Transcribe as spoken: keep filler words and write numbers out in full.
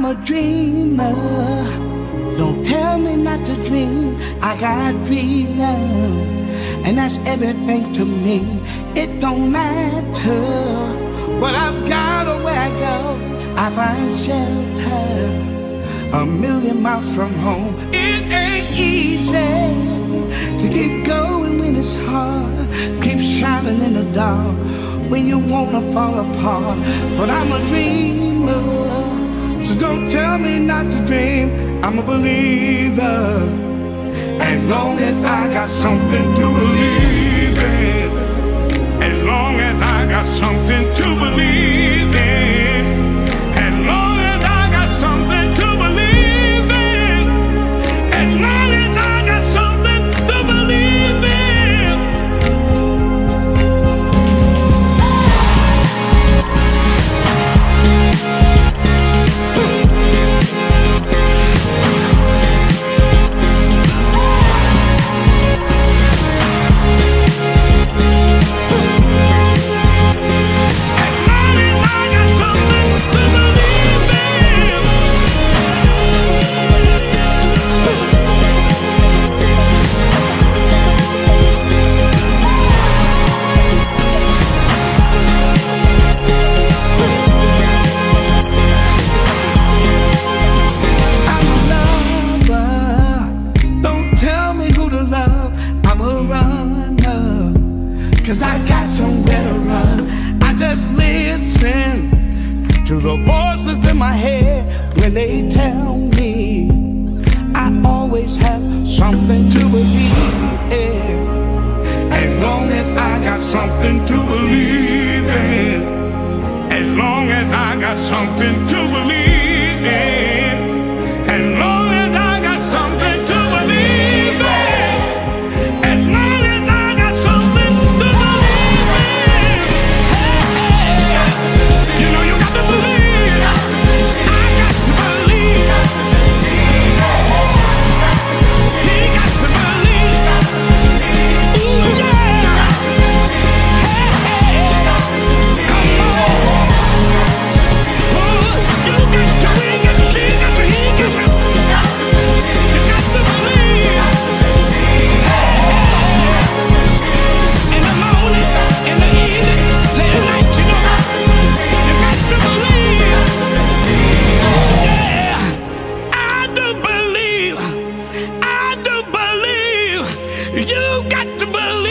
I'm a dreamer. Don't tell me not to dream. I got freedom, and that's everything to me. It don't matter what I've got or where I go. I find shelter a million miles from home. It ain't easy to keep going when it's hard. Keep shining in the dark when you wanna fall apart. But I'm a dreamer, so don't tell me not to dream. I'm a believer, as long as I got something to believe in. As long as I got something to believe in. As long as I got something to believe in. As long as I got something to believe in. Cause I got somewhere to run. I just listen to the voices in my head when they tell me I always have something to believe in. As long as I got something to believe in. As long as I got something to believe in. As long as I got something to believe in. As long as I got something to believe in. You know you got to believe. I got to believe. He got to believe. Ooh, yeah. Hey, come on. Ooh, you got to, we got to, she got to, he got to. You got to believe. In the morning, in the evening, late at night, you know. You got to believe. Yeah, I do believe. I do believe. You got to believe.